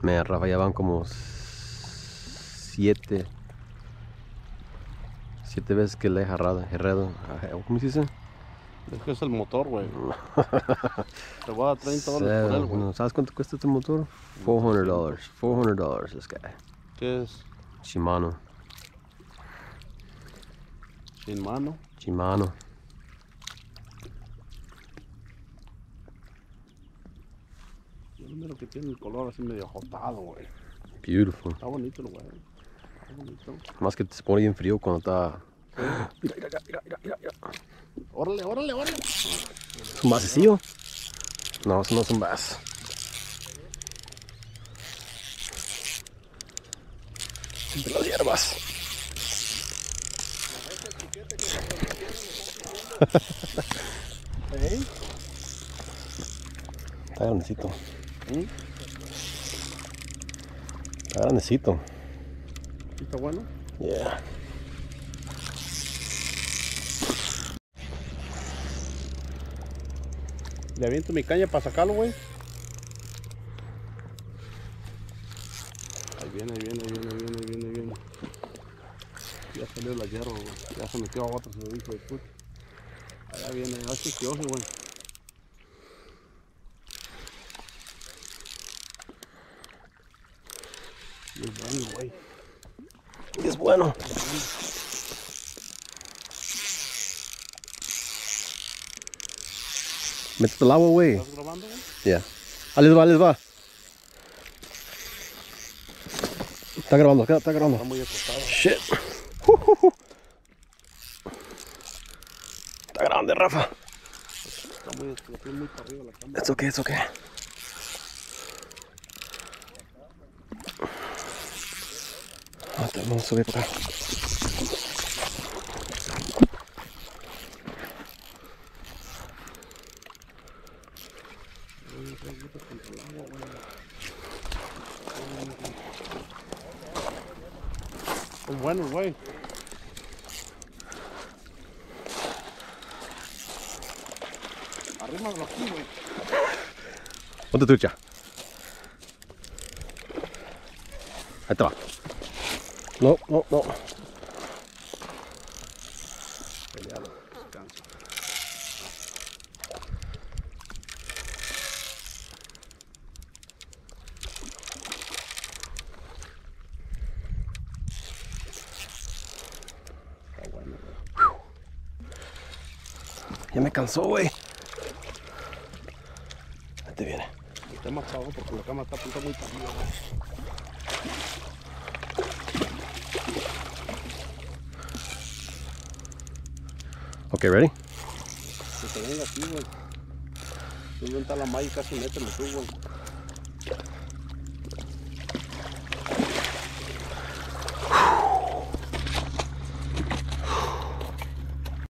Me Rafa ya van como 7 veces que le he herrado. ¿Cómo se dice? Es que es el motor, güey. Te voy a dar $30 por él, güey. No, ¿sabes cuánto cuesta este motor? $400. $400 this guy. ¿Qué es? Shimano. Sin mano. Shimano. Yo miro que tiene el color así medio ajotado, güey. Beautiful. Está bonito el güey. Está bonito. Más que se pone bien frío cuando está... Mira. Órale, órale, órale. ¿Es un basecillo? No, eso no es un bass. Siempre las hierbas. ¿Eh? Está grandecito. Está grandecito. ¿Sí está bueno? Yeah. Le aviento mi caña para sacarlo, güey. Ahí viene. Ya salió la hierba, güey. Ya se metió a otro, se lo dijo después. Allá viene, es chiquioso, güey. Y es bueno, güey. Es bueno. Métete el agua, güey. ¿Estás grabando, güey? Ya. Les va. Está grabando. Está muy acostado. Shit. Está grande, Rafa. Está muy para arriba la cámara. It's okay. Vamos a subir por acá. Es bueno, güey. Arrímalo aquí, güey. Ponte trucha. Ahí te va. No. Pelealo, descansa. Está bueno, güey. Ya me cansó, güey. Ahí te viene. Está más abajo porque la cámara está apuntada muy para arriba, güey. Okay, ready? Que te venga aquí, güey. Tú inventa la malla y casi métele tú, güey.